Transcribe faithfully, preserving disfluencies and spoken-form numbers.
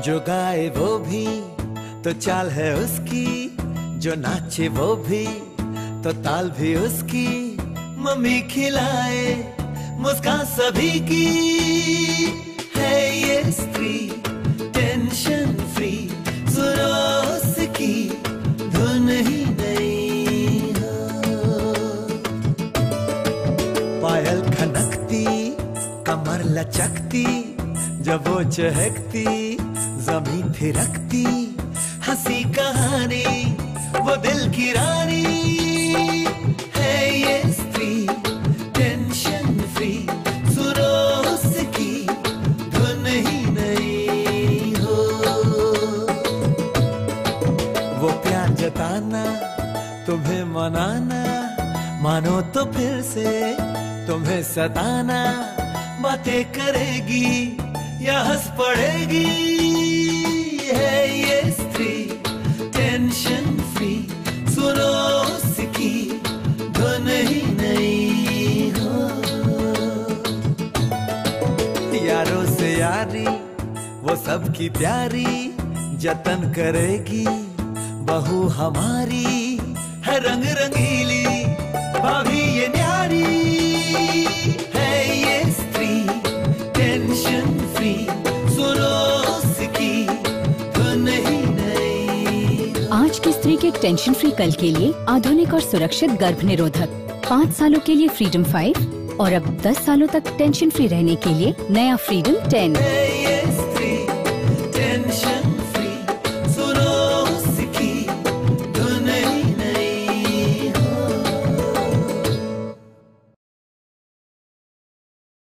जो गाए वो भी तो चाल है उसकी, जो नाचे वो भी तो ताल भी उसकी। मम्मी खिलाए मुस्कान सभी की, है ये स्त्री टेंशन फ्री। सुनो उसकी धुन ही नहीं हो। पायल खनकती कमर लचकती, जब वो चहकती जमीन थिरकती। हंसी कहानी वो दिल की रानी, है ये स्त्री टेंशन फ्री। सुनो उसकी धुन ही नहीं हो। वो प्यार जताना तुम्हें मनाना, मानो तो फिर से तुम्हें सताना। बातें करेगी या हंस पड़ेगी, है ये स्त्री टेंशन फ्री। सुनो उसकी धुन ही नहीं हो। यारों से यारी वो सबकी प्यारी, जतन करेगी बहू हमारी। है रंग रंगीली भाभी ये न्यारी, है ये स्त्री टेंशन फ्री। सुनो उसकी धुन ही नहीं। आज की स्त्री के टेंशन फ्री कल के लिए आधुनिक और सुरक्षित गर्भ निरोधक। पाँच सालों के लिए फ्रीडम फाइव और अब दस सालों तक टेंशन फ्री रहने के लिए नया फ्रीडम टेन।